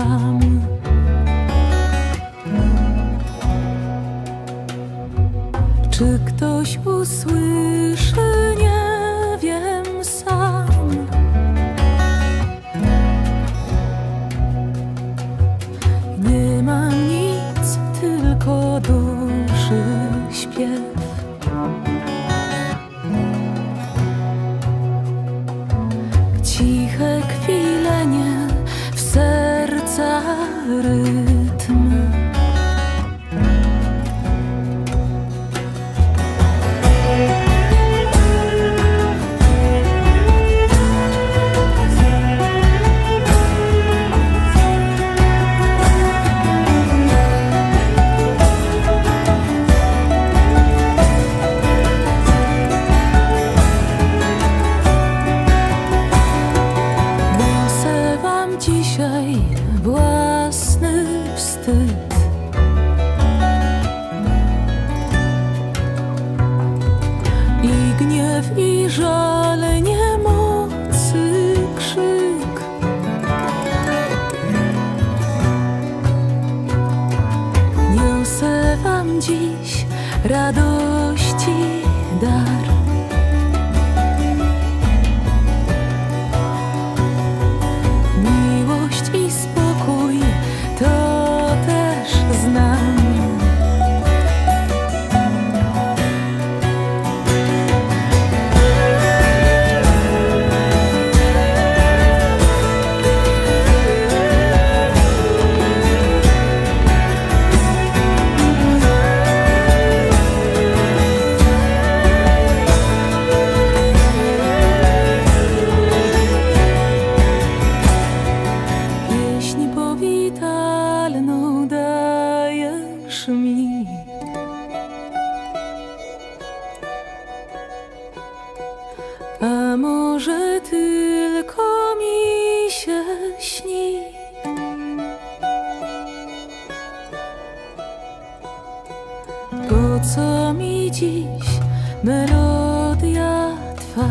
sam. Czy ktoś usłyszy, nie wiem sam. Nie mam nic, tylko duszy śpiew. Ciche kwilenie, w serca rytm. Dzisiaj własny wstyd. I gniew, i żal, niemocy krzyk. Niosę wam dziś radości dar. I spokój to też znam. Powitalną dajesz mi, a może tylko mi się śni. Po co mi dziś melodia twa?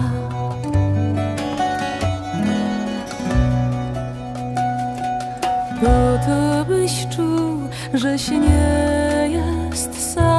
Po to byś czuł, że się nie jest sam.